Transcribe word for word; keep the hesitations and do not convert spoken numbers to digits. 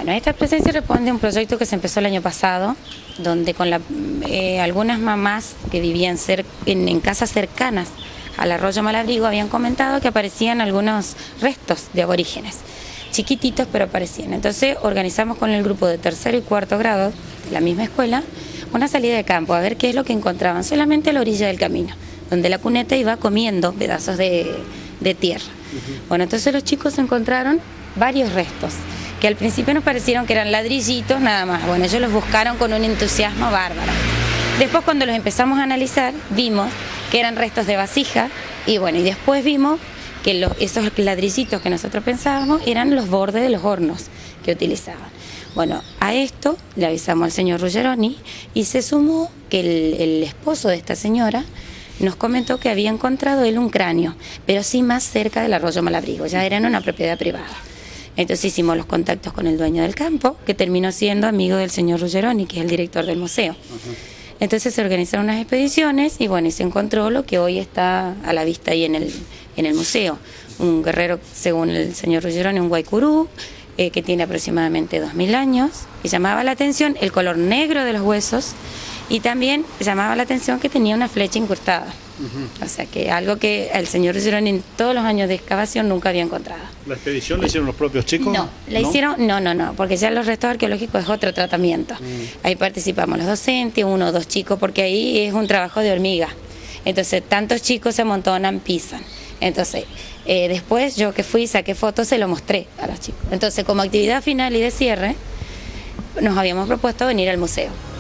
Bueno, esta presencia responde a un proyecto que se empezó el año pasado, donde con la, eh, algunas mamás que vivían cer en, en casas cercanas al arroyo Malabrigo habían comentado que aparecían algunos restos de aborígenes, chiquititos pero aparecían. Entonces organizamos con el grupo de tercero y cuarto grado de la misma escuela una salida de campo a ver qué es lo que encontraban, solamente a la orilla del camino, donde la cuneta iba comiendo pedazos de, de tierra. Uh-huh. Bueno, entonces los chicos encontraron varios restos, que al principio nos parecieron que eran ladrillitos nada más. Bueno, ellos los buscaron con un entusiasmo bárbaro. Después, cuando los empezamos a analizar, vimos que eran restos de vasija, y bueno, y después vimos que los, esos ladrillitos que nosotros pensábamos eran los bordes de los hornos que utilizaban. Bueno, a esto le avisamos al señor Ruggeroni y se sumó que el, el esposo de esta señora nos comentó que había encontrado él un cráneo, pero sí más cerca del arroyo Malabrigo, ya era en una propiedad privada. Entonces hicimos los contactos con el dueño del campo, que terminó siendo amigo del señor Ruggeroni, que es el director del museo. Uh-huh. Entonces se organizaron unas expediciones y bueno, y se encontró lo que hoy está a la vista ahí en el, en el museo. Un guerrero, según el señor Ruggeroni, un guaycurú, eh, que tiene aproximadamente dos mil años, y llamaba la atención el color negro de los huesos, y también llamaba la atención que tenía una flecha incrustada. Uh-huh. O sea que algo que el señor Ruggeroni en todos los años de excavación nunca había encontrado. ¿La expedición la hicieron los propios chicos? No, la ¿No? hicieron, no, no, no, porque ya los restos arqueológicos es otro tratamiento. Mm. Ahí participamos los docentes, uno o dos chicos, porque ahí es un trabajo de hormiga. Entonces tantos chicos se amontonan, pisan. Entonces eh, después yo que fui, saqué fotos, se lo mostré a los chicos. Entonces como actividad final y de cierre, nos habíamos propuesto venir al museo.